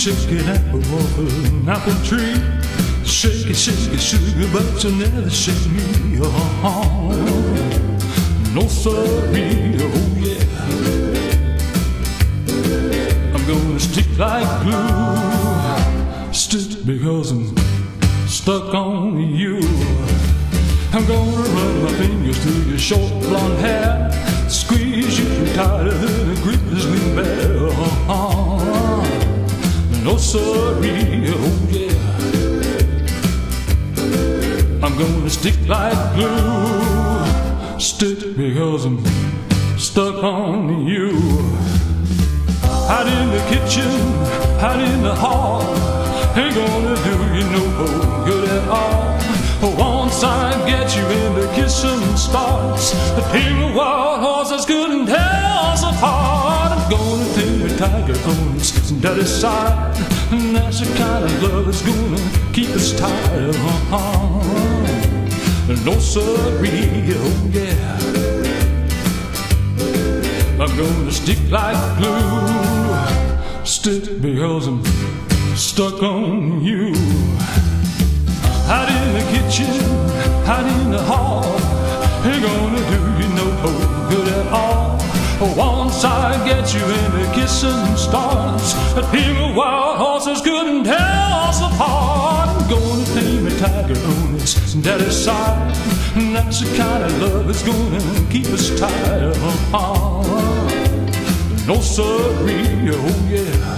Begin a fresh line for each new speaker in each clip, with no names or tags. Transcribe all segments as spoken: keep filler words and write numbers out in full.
shake it apple off an apple tree. Shake it, shake it, sugar, but you'll never shake me. Oh, no sorry, oh yeah. I'm gonna stick like glue. Stick because I'm stuck on you. I'm gonna run my fingers through your short blonde hair, squeeze you tighter than a grizzly bear. Oh, no sorry, oh yeah. I'm gonna stick like glue. Stick because I'm stuck on you. Out in the kitchen, out in the hall, ain't gonna do you no good at all. Once I get you into kissing starts, the team of wild horses couldn't tear us apart. I'm gonna take a tiger on its daddy's side, and that's the kind of love that's gonna keep us tied. Uh-huh. No sorry, oh yeah. I'm gonna stick like glue. Stick because I'm stuck on you. Out in the kitchen, out in the hall, ain't gonna do you no good at all. Once I get you into kissing starts, a team of wild horses couldn't tear us apart. I'm gonna tame a tiger on its daddy's side, and that's the kind of love that's gonna keep us tied. Uh-huh. No sorry, oh yeah.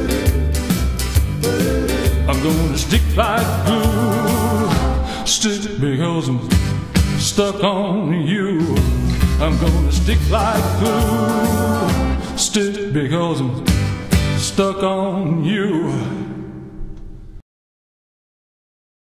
I'm gonna stick like glue. Stick because I'm stuck on you. I'm gonna stick like glue. Stick because I'm stuck on you.